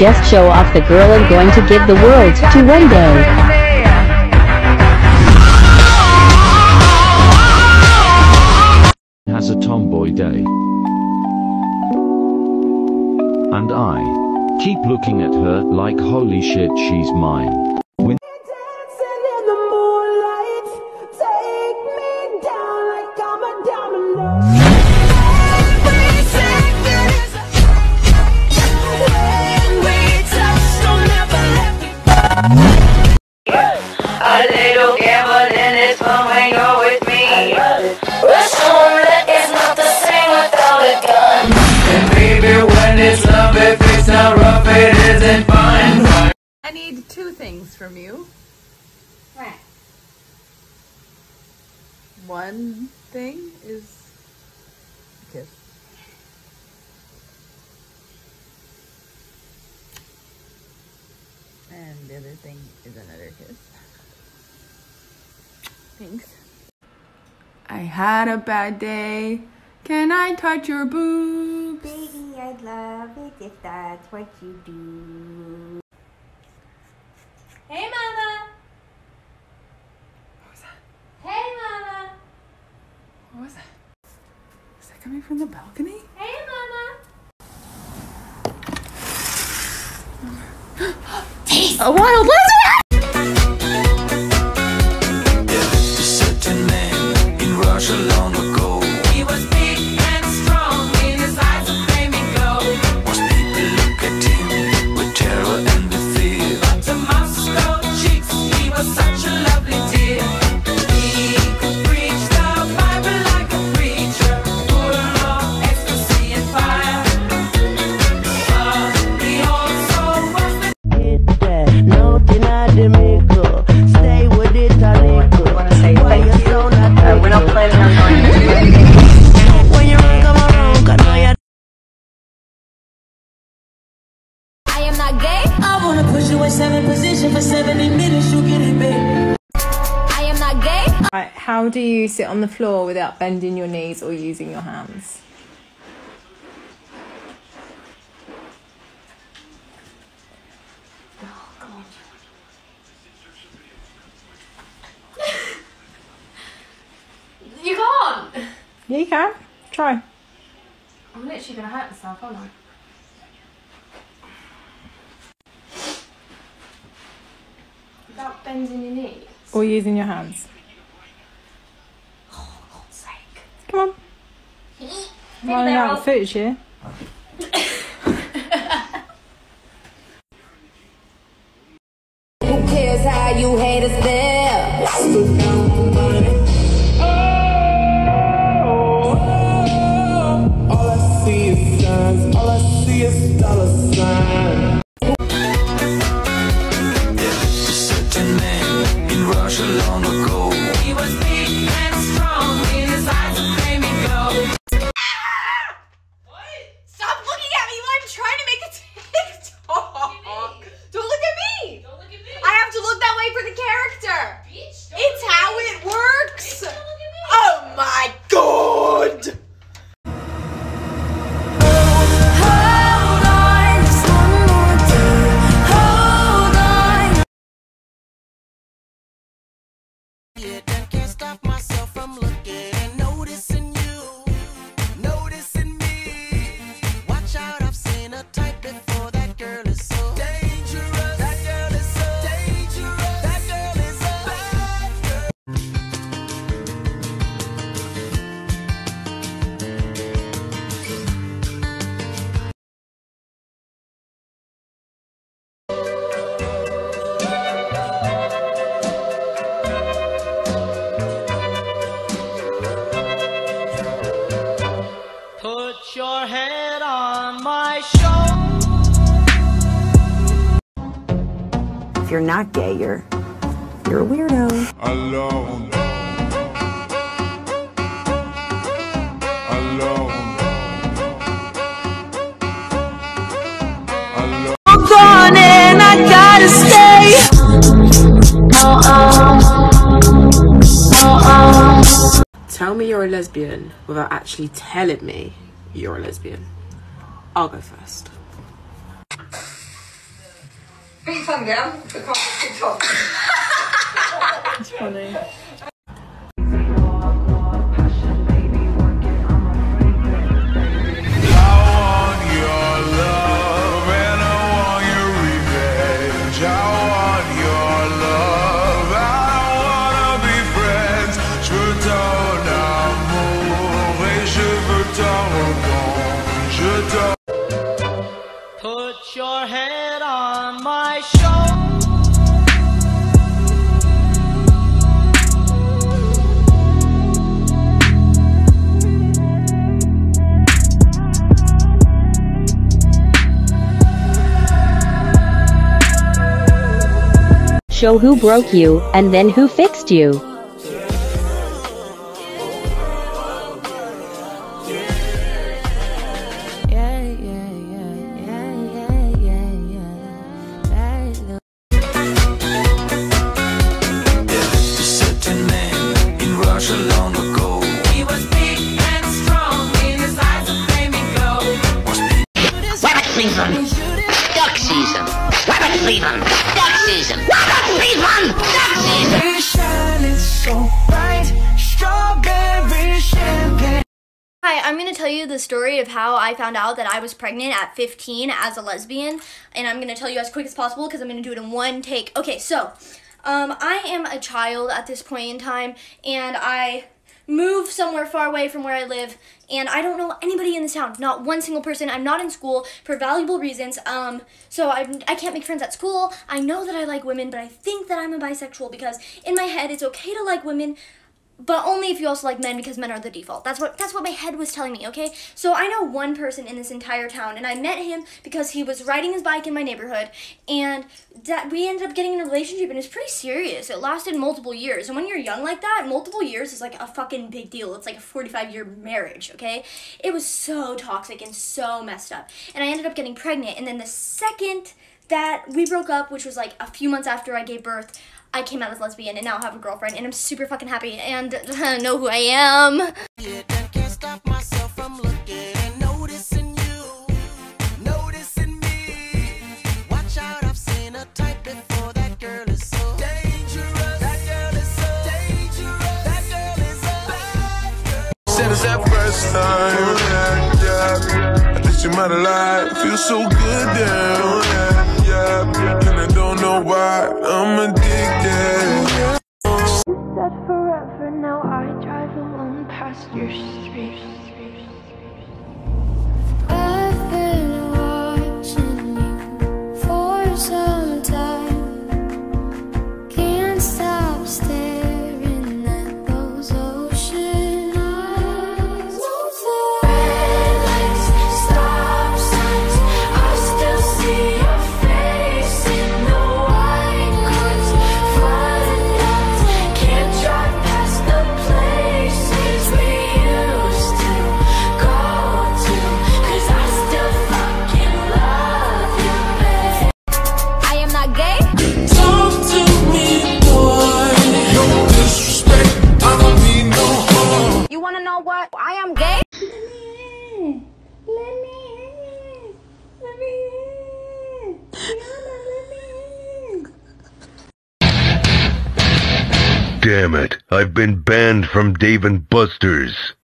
just show off the girl I'm going to give the world to one day. Has a tomboy day. And I keep looking at her like holy shit, she's mine. A little gambling is fun when you're with me. Rush omelette is not the same without a gun. And baby, when it's love, if it's not rough, it isn't fun. I need two things from you. Right. One thing is a kiss. And the other thing is another kiss. Thanks. I had a bad day. Can I touch your boobs? Baby, I'd love it if that's what you do. Hey, Mama. What was that? Hey, Mama. What was that? Is that coming from the balcony? Hey, Mama. A wild lizard! Long ago, he was big and strong, in his eyes a flaming glow. Most people look at him with terror and with fear, but to Moscow cheeks, he was such a lovely dear. He could preach the Bible like a preacher, full of ecstasy and fire. But he also was the nothing at the makeup. Stay with it, I want to say thank you. We're not planning on going to when you come around, I know you. I am not gay. I wanna push you in 7 position for 70 minutes, you get it, babe. I am not gay. Right, how do you sit on the floor without bending your knees or using your hands? You can't. Yeah, you can. Try. I'm literally gonna hurt myself, aren't I? Without bending your knees. Or using your hands. Oh, for God's sake. Come on. Running out of footage here. Who cares how you hate us there? All I see is signs, all I see is dollar signs. a certain man in Russia long ago. He was big and strong, in his eyes a flaming glow. What? Stop looking at me while I'm trying to make a TikTok. Don't look at me. Don't look at me. I have to look that way for the character. Bitch, it's how it works. Bitch, don't look at me. Oh my god. Hold on, just one more day. Hold on. I can't stop myself from looking and noticing you, noticing me. Watch out, I've seen a type before. That girl is so dangerous. That girl is so dangerous. That girl is a bad girl. Put your head on my shoulder. If you're not gay, you're a weirdo. Alone. Alone. Alone. I'm gone and I gotta stay. Tell me you're a lesbian without actually telling me you're a lesbian. I'll go first. FaceTime them. The call TikTok. It's funny. Put your head on my shoulder. Show who broke you, and then who fixed you. Long ago, he was big and strong in his eyes a flaming glow. Rabbit season! Duck season! Rabbit season! Duck season! Rabbit season! Duck season! Shining so bright, strawberry champagne. Hi, I'm going to tell you the story of how I found out that I was pregnant at 15 as a lesbian, and I'm going to tell you as quick as possible because I'm going to do it in one take. Okay, so I am a child at this point in time, and I moved somewhere far away from where I live, and I don't know anybody in this town, not one single person. I'm not in school for valuable reasons, so I can't make friends at school. I know that I like women, but I think that I'm a bisexual because in my head it's okay to like women, but only if you also like men because men are the default. That's what my head was telling me, okay? So I know one person in this entire town, and I met him because he was riding his bike in my neighborhood, and that we ended up getting in a relationship, and it's pretty serious. It lasted multiple years, and when you're young like that, multiple years is like a fucking big deal. It's like a 45-year marriage, okay? It was so toxic and so messed up, and I ended up getting pregnant, and then the second that we broke up, which was like a few months after I gave birth, I came out as lesbian and now I have a girlfriend, and I'm super fucking happy and know who I am. Yeah, can't stop myself from looking and noticing you, noticing me. Watch out, I've seen a type before. That girl is so dangerous. That girl is so dangerous. That girl is a bad girl. Said it's that first time. Yeah. I think you might have lied. Feel so good down. Yeah. And I don't know why I'm addicted. You said forever, now I drive alone past your street. I've been watching you for some time. Can't stop staring at those ocean eyes. Red lights, stop signs, I still see your face in the white goods. Flooded out, can't drive past the places we used to go to, 'cause I still fucking love you, babe. I am not gay. Talk to me, boy. No disrespect, I don't mean no harm. You wanna know what? I am gay. Damn it, I've been banned from Dave & Buster's.